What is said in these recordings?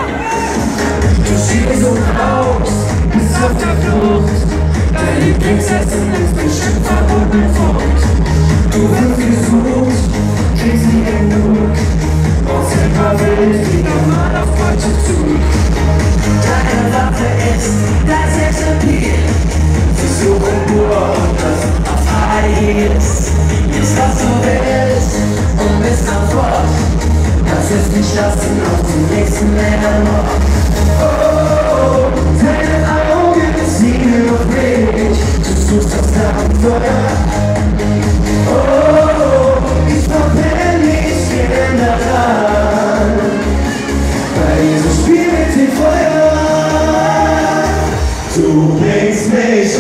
Du siehst so aus, bist auf der Flucht. Deine Lieblingsessen ist bestimmt verboten Frucht. Du wirst gesucht, kriegst nie genug. Brauchst ein paar Wild, wie normal auf Beutezug. Deine Waffe ist dein Sexappeal. Versuche nur und das auf High Heels. Ist was du willst und bist am Fort. Kannst es nicht lassen auf den nächsten Männermord. Oh, deine Augen ziehen auf mich. Du suchst das Abenteuer. Oh, ich verbrenne mich gern daran. Bei diesem Spiel mit dem Feuer. Du bringst mich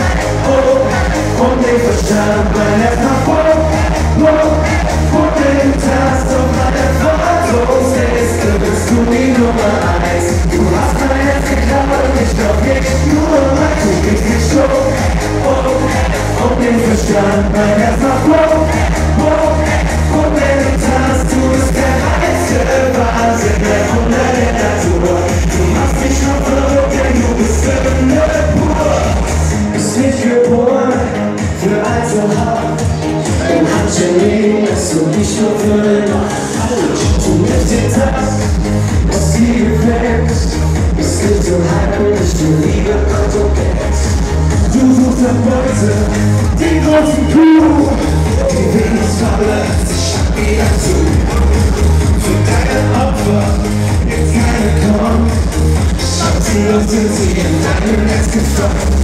und den Verstand meiner und den Tast auf meiner Fotosliste bist du die Nummer 1. Du hast mein Herz geklappert und ich glaub nicht nur mein. Du bringst mich und den Verstand meiner und den Tast, du bist der reinste Wahnsinn, der Wunder der Natur. Du machst mich schon verrückt, denn du bist Sünde pur. Bist nicht geboren für Einzelhaft. Im Handschellen bist du nicht nur für eine Nacht. Du nimmst dir das, was dir gefällt. Bist nicht so heimlich, du Liebe, Gott und Geld. Du suchst nach Beute, die großen Kuh, die wenig verlässt, ich hab wieder zu. Für deine Opfer, jetzt keine kommt. Schattenlos sind sie in deinem Netz gefangen.